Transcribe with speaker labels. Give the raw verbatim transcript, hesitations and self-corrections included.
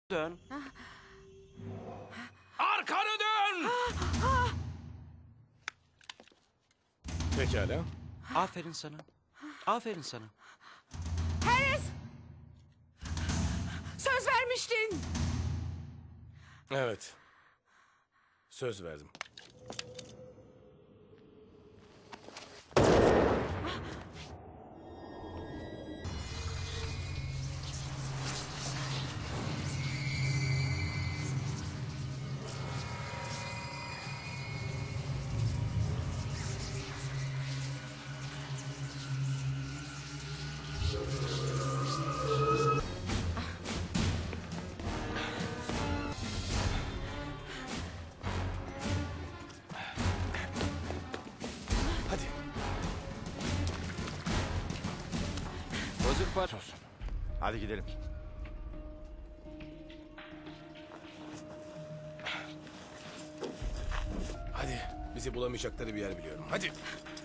Speaker 1: Dön. Arkanı dön!
Speaker 2: Pekala.
Speaker 1: Aferin sana. Aferin sana.
Speaker 3: Harris! Söz vermiştin.
Speaker 2: Evet. Söz verdim. Hadi.
Speaker 1: Bozuk var.
Speaker 4: Hadi gidelim.
Speaker 2: Hadi. Bizi bulamayacakları bir yer biliyorum. Hadi.